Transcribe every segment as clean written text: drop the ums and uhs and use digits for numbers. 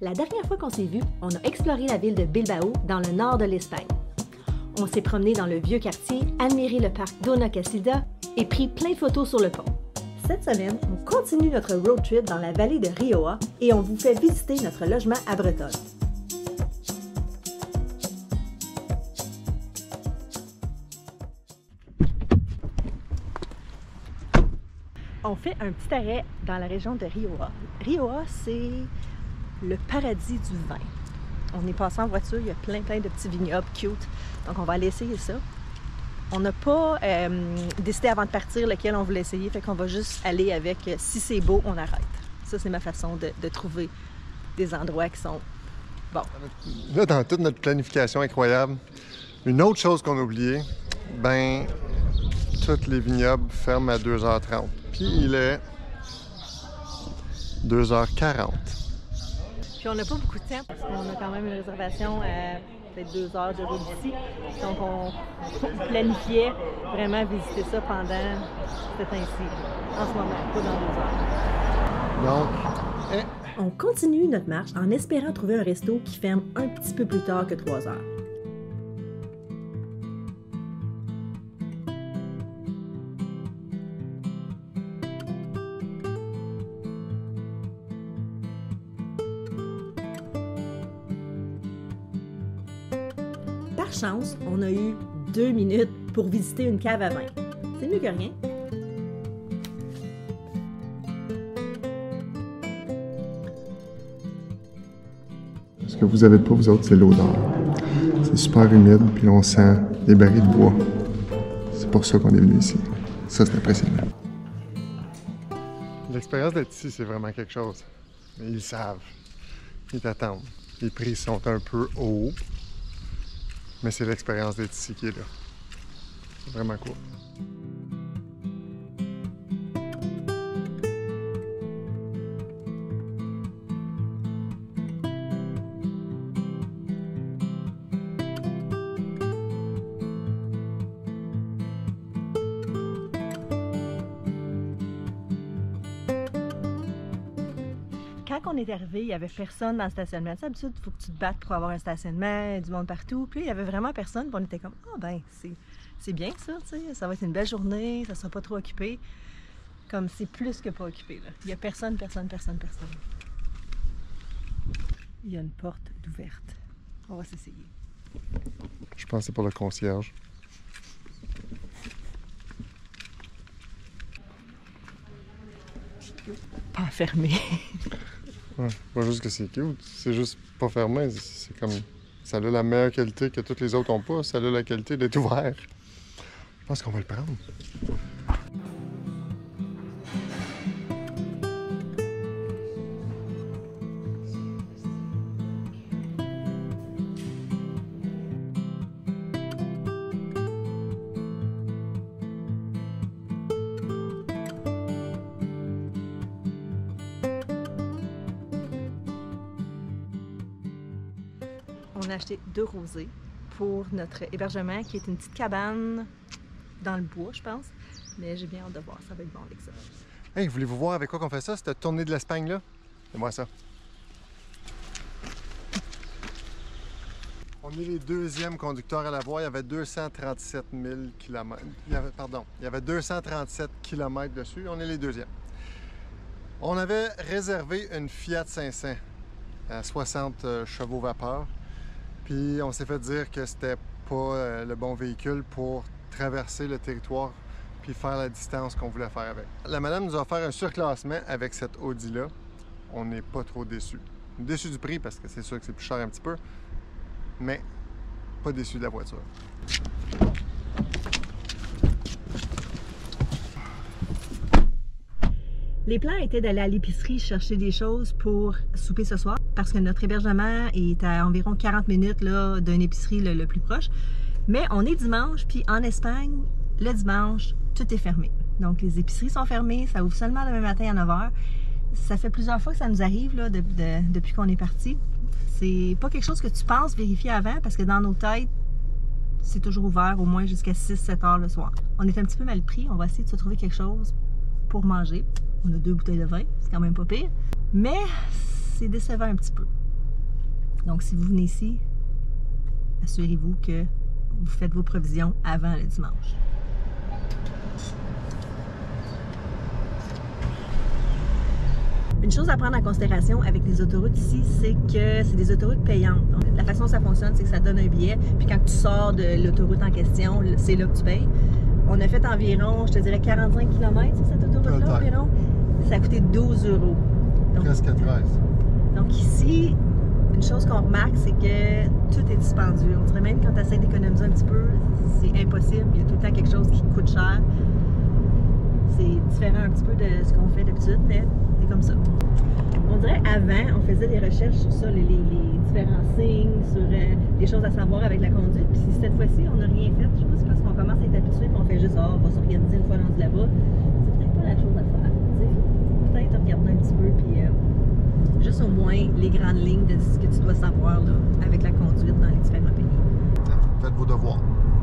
La dernière fois qu'on s'est vu, on a exploré la ville de Bilbao, dans le nord de l'Espagne. On s'est promené dans le vieux quartier, admiré le parc Dona Casilda et pris plein de photos sur le pont. Cette semaine, on continue notre road trip dans la vallée de Rioja et on vous fait visiter notre logement à Bretonne. On fait un petit arrêt dans la région de Rioja. Rioja, c'est le paradis du vin. On est passé en voiture, il y a plein de petits vignobles cute. Donc on va aller essayer ça. On n'a pas décidé avant de partir lequel on voulait essayer, fait qu'on va juste aller avec si c'est beau, on arrête. Ça, c'est ma façon de trouver des endroits qui sont bons. Là, dans toute notre planification incroyable, une autre chose qu'on a oubliée, ben, tous les vignobles ferment à 2h30. Puis il est 2h40. Puis on n'a pas beaucoup de temps parce qu'on a quand même une réservation à peut-être 2 heures de route d'ici. Donc on planifiait vraiment visiter ça pendant ce temps-ci. En ce moment, pas dans 2 heures. Donc, On continue notre marche en espérant trouver un resto qui ferme un petit peu plus tard que 3 heures. Par chance, on a eu 2 minutes pour visiter une cave à vin. C'est mieux que rien. ce que vous n'avez pas, vous autres, c'est l'odeur. C'est super humide, puis on sent des barils de bois. C'est pour ça qu'on est venu ici. Ça, c'est impressionnant. L'expérience d'être ici, c'est vraiment quelque chose. Mais ils savent. Ils t'attendent. Les prix sont un peu hauts. Mais c'est l'expérience d'être ici qui est là. C'est vraiment cool. Quand on est arrivé, il n'y avait personne dans le stationnement. D'habitude, il faut que tu te battes pour avoir un stationnement, du monde partout. Puis là, il n'y avait vraiment personne. Puis on était comme, ah ben, c'est bien ça, tu sais. Ça va être une belle journée, ça ne sera pas trop occupé. Comme c'est plus que pas occupé, là. Il n'y a personne. Il y a une porte ouverte. On va s'essayer. Je pense que c'est pour le concierge. Pas fermé. Ouais, pas juste que c'est cute, c'est juste pas fermé. C'est comme. Ça a la meilleure qualité que toutes les autres n'ont pas. Ça a la qualité d'être ouvert. Je pense qu'on va le prendre. On a acheté 2 rosés pour notre hébergement, qui est une petite cabane dans le bois, je pense. Mais j'ai bien hâte de voir, ça va être bon avec ça. Hey, voulez-vous voir avec quoi qu'on fait ça, cette tournée de l'Espagne là? C'est moi ça. On est les 2e conducteurs à la voir. Il y avait 237 000 km. Il y avait 237 km dessus. On est les 2e. On avait réservé une Fiat 500 à 60 chevaux vapeur. Puis on s'est fait dire que c'était pas le bon véhicule pour traverser le territoire puis faire la distance qu'on voulait faire avec. La madame nous a offert un surclassement avec cette Audi-là. On n'est pas trop déçus. Déçus du prix parce que c'est sûr que c'est plus cher un petit peu, mais pas déçus de la voiture. Les plans étaient d'aller à l'épicerie chercher des choses pour souper ce soir parce que notre hébergement est à environ 40 minutes d'une épicerie le plus proche. Mais on est dimanche, puis en Espagne, le dimanche, tout est fermé. Donc les épiceries sont fermées, ça ouvre seulement demain matin à 9 h. Ça fait plusieurs fois que ça nous arrive là, depuis qu'on est parti. C'est pas quelque chose que tu penses vérifier avant parce que dans nos têtes, c'est toujours ouvert au moins jusqu'à 6-7 h le soir. On est un petit peu mal pris, on va essayer de se trouver quelque chose pour manger. On a 2 bouteilles de vin, c'est quand même pas pire. Mais c'est décevant un petit peu. Donc, si vous venez ici, assurez-vous que vous faites vos provisions avant le dimanche. Une chose à prendre en considération avec les autoroutes ici, c'est que c'est des autoroutes payantes. Donc, la façon dont ça fonctionne, c'est que ça donne un billet, puis quand tu sors de l'autoroute en question, c'est là que tu payes. On a fait environ, je te dirais, 45 km sur cette autoroute-là environ. Ça a coûté 12 €. Donc, presque 13. Donc ici, une chose qu'on remarque, c'est que tout est dispendieux. On dirait même quand tu essaies d'économiser un petit peu, c'est impossible. Il y a tout le temps quelque chose qui coûte cher. C'est différent un petit peu de ce qu'on fait d'habitude, mais c'est comme ça. On dirait avant, on faisait des recherches sur ça, les différents signes, sur des choses à savoir avec la conduite. Puis cette fois-ci, on n'a rien fait. Je sais pas si c'est parce qu'on commence à être habitué, puis on fait juste, on va s'organiser une fois rendu là-bas. C'est peut-être pas la chose à faire. Peut-être regarder un petit peu, puis juste au moins les grandes lignes de ce que tu dois savoir là, avec la conduite dans les différents pays. Faites vos devoirs.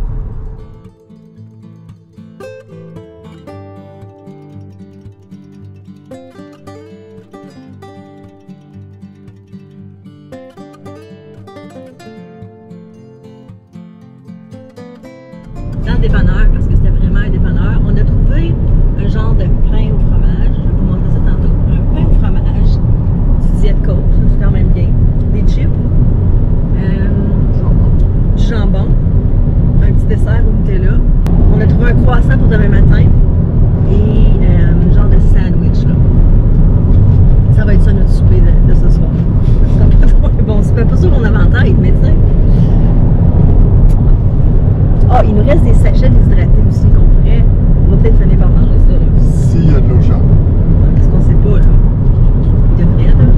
Dans le dépanneur, parce que c'était vraiment un dépanneur, on a trouvé un genre de pain au fromage. Je vais vous montrer ça tantôt. Un pain au fromage, du diète coke, ça c'est quand même bien. Des chips, du jambon, un petit dessert au Nutella. On a trouvé un croissant pour demain matin et un genre de sandwich. Là. Ça va être ça notre souper de ce soir. Bon, c'est pas sûr qu'on avait en tête, mais tu sais. Ah, il nous reste des sachets déshydratés aussi qu'on pourrait. On va peut-être finir par manger ça. Là. S'il y a de l'eau chaude. Parce qu'on sait pas, là. Il devrait, là.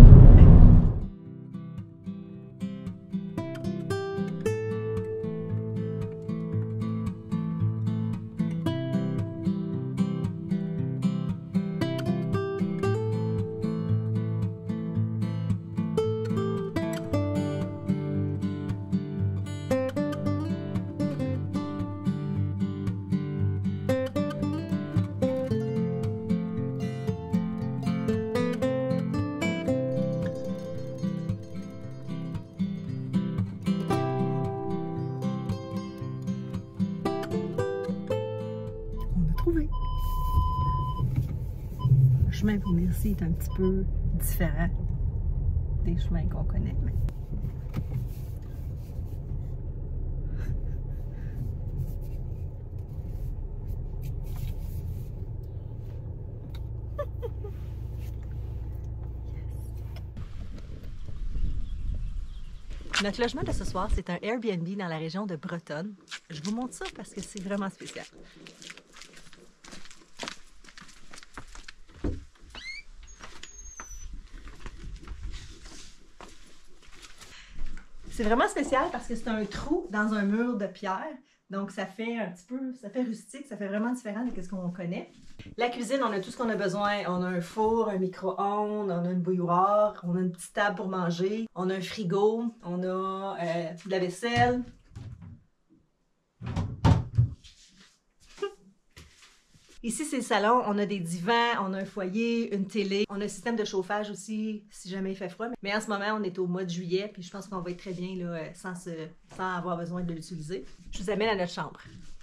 Trouvé. Le chemin pour venir ici est un petit peu différent des chemins qu'on connaît. Mais... Notre logement de ce soir, c'est un Airbnb dans la région de Bretonne. Je vous montre ça parce que c'est vraiment spécial. C'est vraiment spécial parce que c'est un trou dans un mur de pierre. Donc, ça fait un petit peu, ça fait rustique, ça fait vraiment différent de ce qu'on connaît. La cuisine, on a tout ce qu'on a besoin. On a un four, un micro-ondes, on a une bouilloire, on a une petite table pour manger, on a un frigo, on a de la vaisselle. Ici, c'est le salon. On a des divans, on a un foyer, une télé. On a un système de chauffage aussi, si jamais il fait froid. Mais en ce moment, on est au mois de juillet, puis je pense qu'on va être très bien là, sans avoir besoin de l'utiliser. Je vous amène à notre chambre.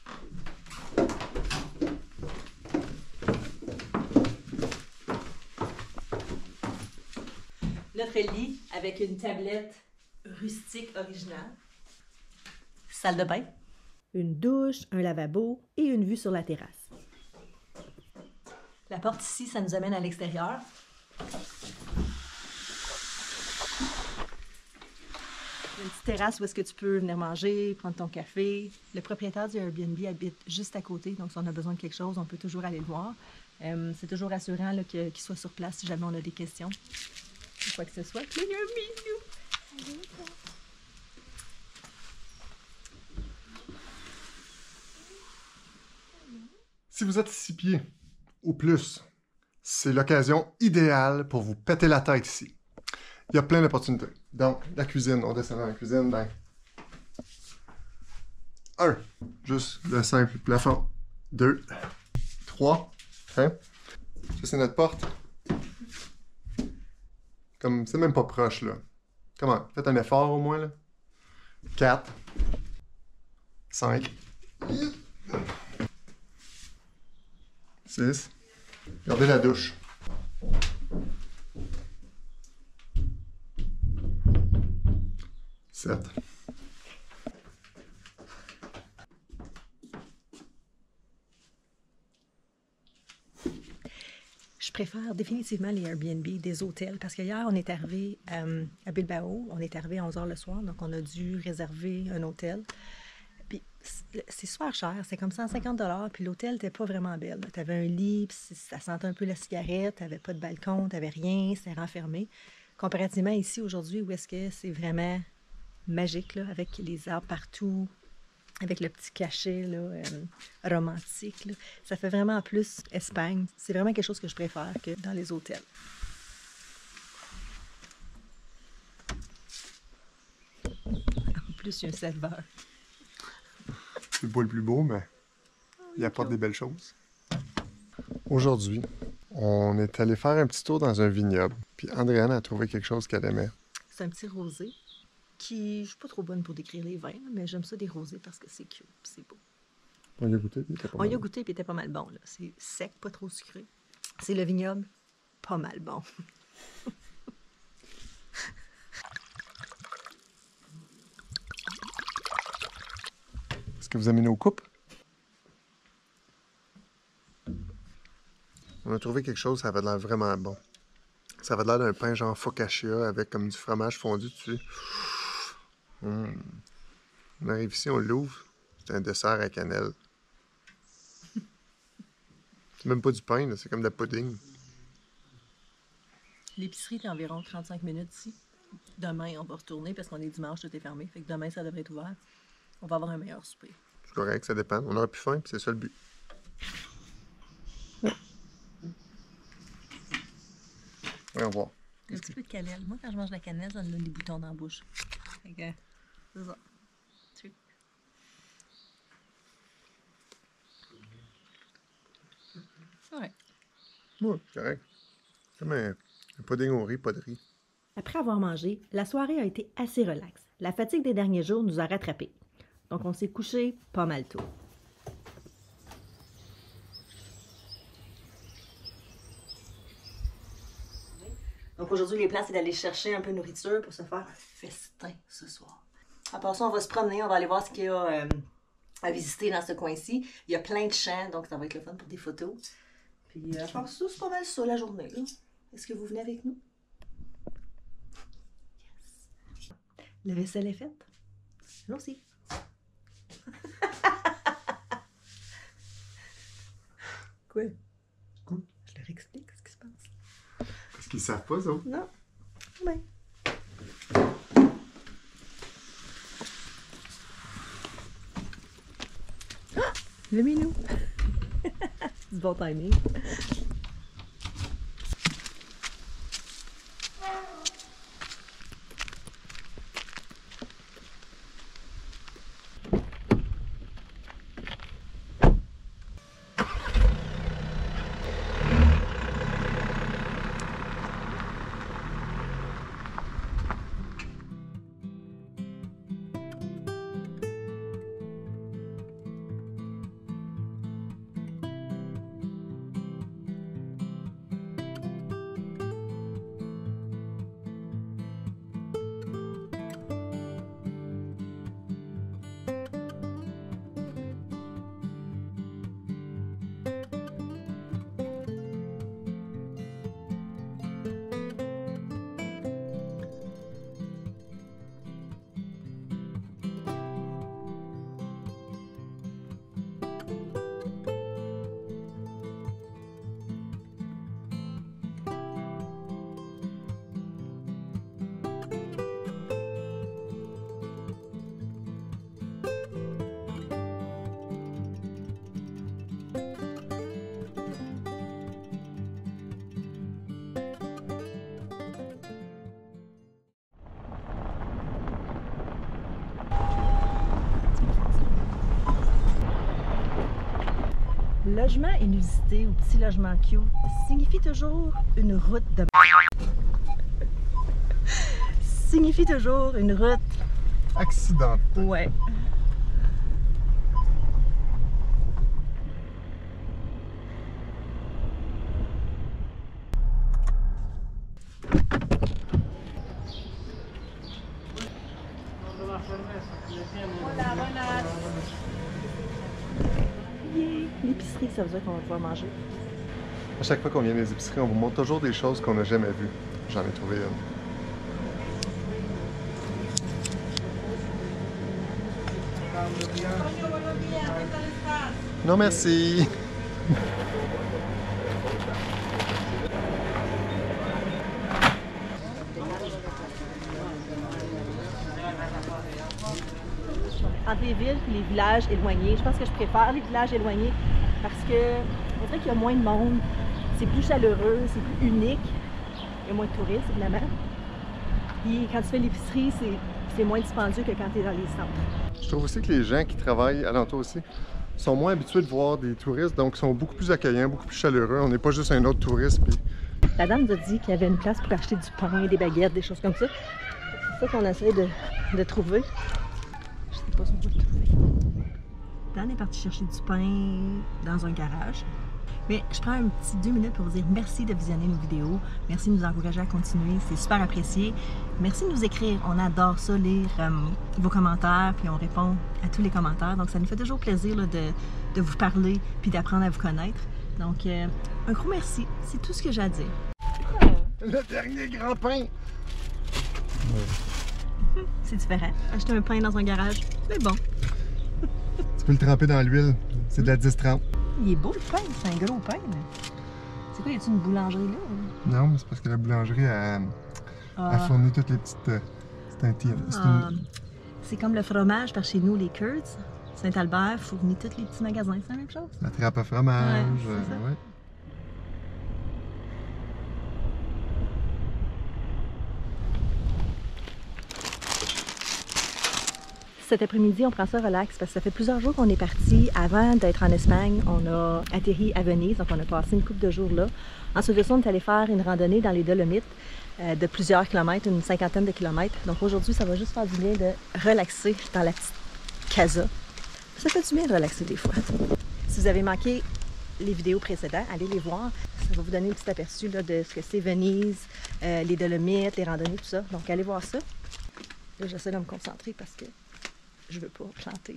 Notre lit avec une tablette rustique originale. Salle de bain. Une douche, un lavabo et une vue sur la terrasse. La porte ici, ça nous amène à l'extérieur. Une petite terrasse où est-ce que tu peux venir manger, prendre ton café. Le propriétaire du Airbnb habite juste à côté, donc si on a besoin de quelque chose, on peut toujours aller le voir. C'est toujours rassurant qu'il soit sur place si jamais on a des questions. Quoi que ce soit. Il y a un minou. Si vous êtes 6 pieds ou plus, c'est l'occasion idéale pour vous péter la tête ici. Il y a plein d'opportunités. Donc, la cuisine, on descend dans la cuisine, ben... 1. Juste le simple plafond. 2. 3. Hein? Ça, c'est notre porte. Comme, c'est même pas proche, là. Comment? Faites un effort au moins, là. 4. 5. 6. Regardez la douche. 7. Je préfère définitivement les Airbnb des hôtels parce que hier, on est arrivé à Bilbao. On est arrivé à 11h le soir, donc on a dû réserver un hôtel. Puis c'est super cher, c'est comme 150 $, puis l'hôtel n'était pas vraiment belle. Tu avais un lit, puis ça sentait un peu la cigarette, tu n'avais pas de balcon, tu n'avais rien, c'était renfermé. Comparativement ici, aujourd'hui, où est-ce que c'est vraiment magique, là, avec les arbres partout, avec le petit cachet là, romantique. Là. Ça fait vraiment plus Espagne. C'est vraiment quelque chose que je préfère que dans les hôtels. En plus, il y a un serveur. C'est pas le plus beau, mais il apporte des belles choses. Aujourd'hui, on est allé faire un petit tour dans un vignoble. Puis Andréane a trouvé quelque chose qu'elle aimait. C'est un petit rosé qui... Je suis pas trop bonne pour décrire les vins, mais j'aime ça des rosés parce que c'est cute, c'est beau. On y a goûté, puis il était pas mal. On y a goûté, puis il était pas mal bon. Là. C'est sec, pas trop sucré. C'est le vignoble, pas mal bon. Est-ce que vous aimez nos coupes? On a trouvé quelque chose, ça avait l'air vraiment bon. Ça avait l'air d'un pain genre focaccia avec comme du fromage fondu dessus. On arrive ici, on l'ouvre. C'est un dessert à cannelle. C'est même pas du pain, là, c'est comme de la pudding. L'épicerie est environ 35 minutes ici. Demain, on va retourner parce qu'on est dimanche, tout est fermé. Fait que demain, ça devrait être ouvert. On va avoir un meilleur souper. C'est correct, ça dépend. On aura plus faim, puis c'est ça le but. Voyons voir. Un petit peu de cannelle. Moi, quand je mange de la cannelle, ça me donne des boutons dans la bouche. Fait que, c'est ça. Ouais. Oui, correct. Comme un pudding au riz, pas de riz. Après avoir mangé, la soirée a été assez relaxe. La fatigue des derniers jours nous a rattrapés. Donc, on s'est couché pas mal tôt. Donc, aujourd'hui, les plans, c'est d'aller chercher un peu de nourriture pour se faire un festin ce soir. À part ça, on va se promener, on va aller voir ce qu'il y a à visiter dans ce coin-ci. Il y a plein de champs, donc ça va être le fun pour des photos. Puis, je pense que c'est pas mal ça la journée. Est-ce que vous venez avec nous? Yes. La vaisselle est faite? Nous aussi. Quoi? Je leur explique ce qui se passe. Parce qu'ils savent pas, ça? Non. Ouais. Ah! Le minou! Du bon timing. Logement inusité ou petit logement cute signifie toujours une route de signifie toujours une route accidentée. Ouais. L'épicerie, ça veut dire qu'on va pouvoir manger. À chaque fois qu'on vient des épiceries, on vous montre toujours des choses qu'on n'a jamais vues. J'en ai trouvé une. Non, merci. Entre les villes et les villages éloignés, je pense que je préfère les villages éloignés parce que on dirait qu'il y a moins de monde, c'est plus chaleureux, c'est plus unique, il y a moins de touristes évidemment. Puis quand tu fais l'épicerie, c'est moins dispendieux que quand tu es dans les centres. Je trouve aussi que les gens qui travaillent alentour aussi sont moins habitués de voir des touristes, donc sont beaucoup plus accueillants, beaucoup plus chaleureux. On n'est pas juste un autre touriste. Puis... La dame nous a dit qu'il y avait une place pour acheter du pain, des baguettes, des choses comme ça. C'est ça qu'on essaie de trouver. Je sais pas si on va le trouver. Dan est parti chercher du pain dans un garage. Mais je prends un petit 2 minutes pour vous dire merci de visionner nos vidéos. Merci de nous encourager à continuer. C'est super apprécié. Merci de nous écrire. On adore ça, lire vos commentaires, puis on répond à tous les commentaires. Donc, ça nous fait toujours plaisir là, de vous parler, puis d'apprendre à vous connaître. Donc, un gros merci. C'est tout ce que j'ai à dire. Le dernier grand pain! C'est différent. Acheter un pain dans un garage, c'est bon. Tu peux le tremper dans l'huile. C'est de la 10-30. Il est beau le pain, c'est un gros pain. C'est quoi, y a-t-il une boulangerie là? Non, mais c'est parce que la boulangerie a fourni toutes les petites... C'est comme le fromage par chez nous, les Kurds. Saint-Albert fournit tous les petits magasins, c'est la même chose? La trappe à fromage, ouais. Cet après-midi, on prend ça relax parce que ça fait plusieurs jours qu'on est parti. Avant d'être en Espagne, on a atterri à Venise, donc on a passé une couple de jours là. Ensuite de ça, on est allé faire une randonnée dans les Dolomites de plusieurs kilomètres, une 50aine de kilomètres. Donc aujourd'hui, ça va juste faire du bien de relaxer dans la petite casa. Ça fait du bien de relaxer des fois. Si vous avez manqué les vidéos précédentes, allez les voir. Ça va vous donner un petit aperçu là, de ce que c'est Venise, les Dolomites, les randonnées, tout ça. Donc allez voir ça. Là, j'essaie de me concentrer parce que je veux pas planter.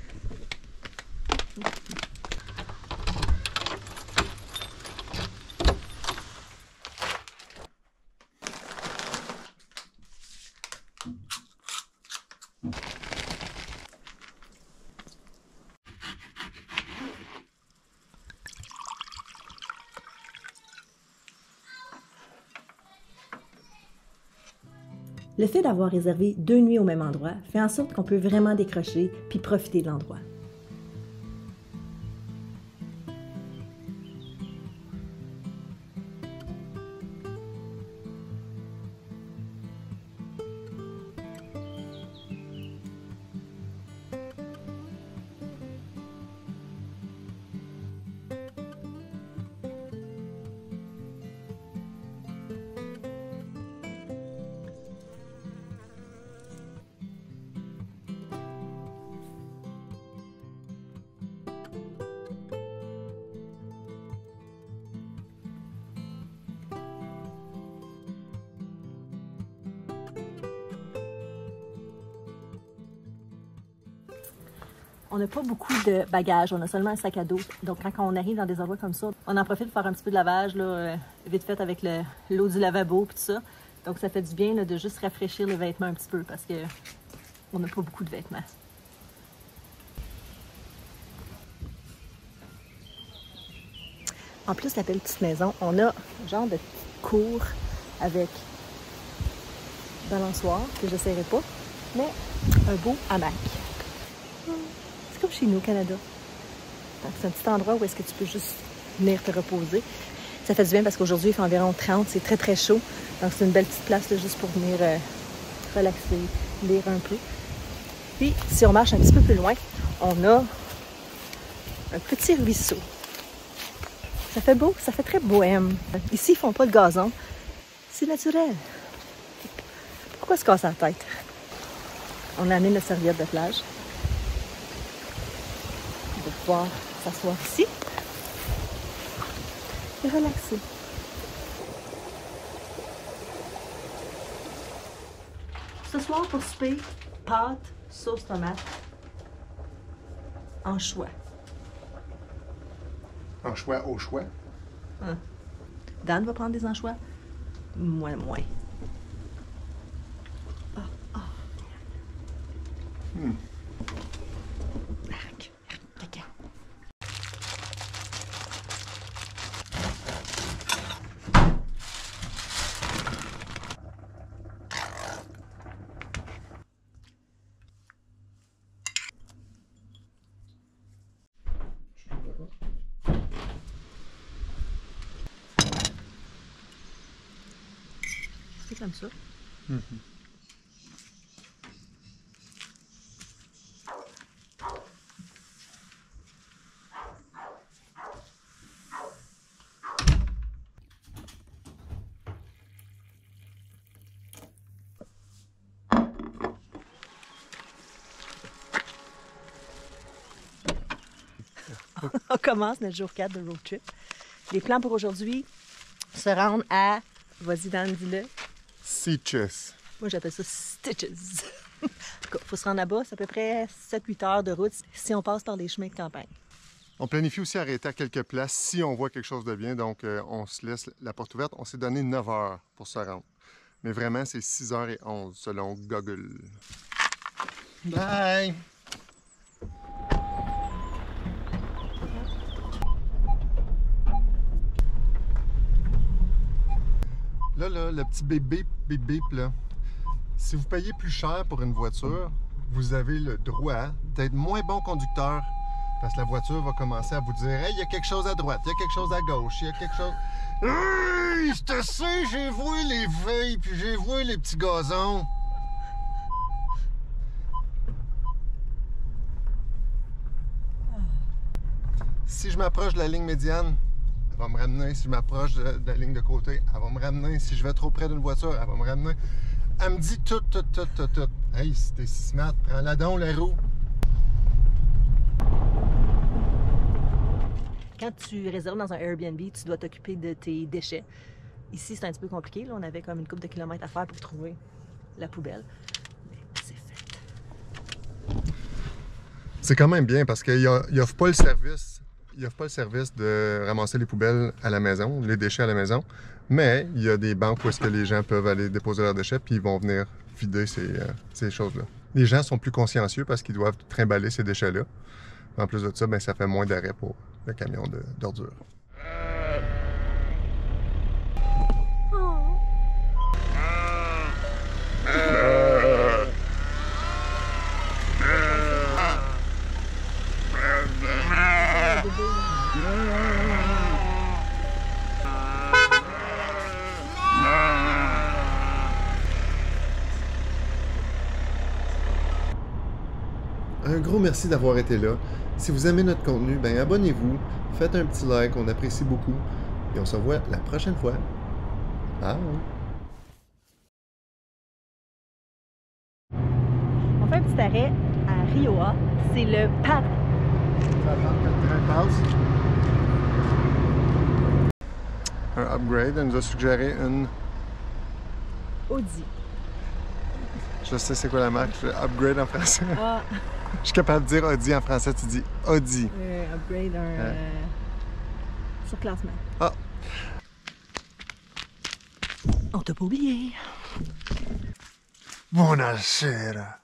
Le fait d'avoir réservé 2 nuits au même endroit fait en sorte qu'on peut vraiment décrocher puis profiter de l'endroit. On n'a pas beaucoup de bagages, on a seulement un sac à dos. Donc quand on arrive dans des endroits comme ça, on en profite pour faire un petit peu de lavage, là, vite fait avec l'eau du lavabo et tout ça. Donc ça fait du bien là, de juste rafraîchir les vêtements un petit peu parce que on n'a pas beaucoup de vêtements. En plus, la belle petite maison, on a un genre de cour avec balançoire, que je n'essaierai pas, mais un beau hamac. C'est comme chez nous au Canada. C'est un petit endroit où est-ce que tu peux juste venir te reposer. Ça fait du bien parce qu'aujourd'hui, il fait environ 30, c'est très très chaud. Donc c'est une belle petite place là, juste pour venir relaxer, lire un peu. Puis, si on marche un petit peu plus loin, on a un petit ruisseau. Ça fait beau, ça fait très bohème. Ici, ils font pas de gazon. C'est naturel. Pourquoi Pourquoi se casser la tête? On a amené notre serviette de plage. On va pouvoir s'asseoir ici et relaxer. Ce soir, pour souper, pâtes, sauce tomate, anchois. Anchois au choix. Hein. Dan va prendre des anchois. Moins. Arc, caca. C'est comme ça. On commence notre jour 4 de road trip. Les plans pour aujourd'hui, se rendre à... Vas-y, Dan, dis-le. Sitges. Moi, j'appelle ça Stitches. Il faut se rendre là-bas, c'est à peu près 7-8 heures de route si on passe par les chemins de campagne. On planifie aussi arrêter à quelques places si on voit quelque chose de bien. Donc, on se laisse la porte ouverte. On s'est donné 9 heures pour se rendre. Mais vraiment, c'est 6h11 selon Google. Bye! Là, le petit bip bip, là. Si vous payez plus cher pour une voiture, vous avez le droit d'être moins bon conducteur parce que la voiture va commencer à vous dire « Hey, il y a quelque chose à droite, il y a quelque chose à gauche, il y a quelque chose... Hey, je te sais, j'ai vu les feuilles, puis j'ai vu les petits gazons. » Si je m'approche de la ligne médiane, elle va me ramener. Si je m'approche de la ligne de côté, elle va me ramener. Si je vais trop près d'une voiture, elle va me ramener. Elle me dit tout. Hey, si t'es si smart, prends-la donc, la roue. Quand tu réserves dans un Airbnb, tu dois t'occuper de tes déchets. Ici, c'est un petit peu compliqué. Là, on avait comme une couple de kilomètres à faire pour trouver la poubelle. Mais c'est fait. C'est quand même bien parce qu'il n'offre pas le service. Il n'offre pas le service de ramasser les poubelles à la maison, les déchets à la maison. Mais il y a des banques où est-ce que les gens peuvent aller déposer leurs déchets puis ils vont venir vider ces choses-là. Les gens sont plus consciencieux parce qu'ils doivent trimballer ces déchets-là. En plus de ça, ben, ça fait moins d'arrêt pour le camion d'ordures. Un gros merci d'avoir été là. Si vous aimez notre contenu, ben abonnez-vous, faites un petit like, on apprécie beaucoup. Et on se revoit la prochaine fois. Bye! On fait un petit arrêt à Rioa. C'est le pad. Ça va attendre que le train passe. Un upgrade, elle nous a suggéré une... Audi. Je sais c'est quoi la marque, je fais upgrade en français. Ah, Je suis capable de dire Audi en français, tu dis Audi. upgrade, surclassement. Ah! On t'a pas oublié. Buonasera!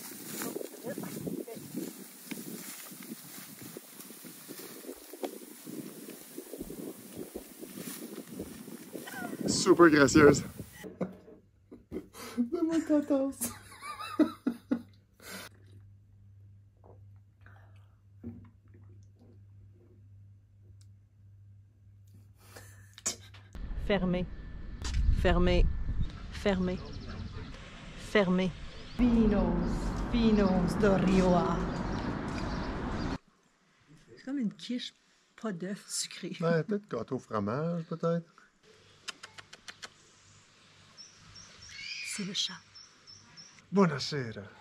Super gracieuse. Donne-moi ta tasse. Fermé. Fermé. Fermé. Fermé. Vinos de Rioa. C'est comme une quiche, pas d'œuf sucré. Ouais, peut-être gâteau au fromage, peut-être. C'est le chat. Buonasera.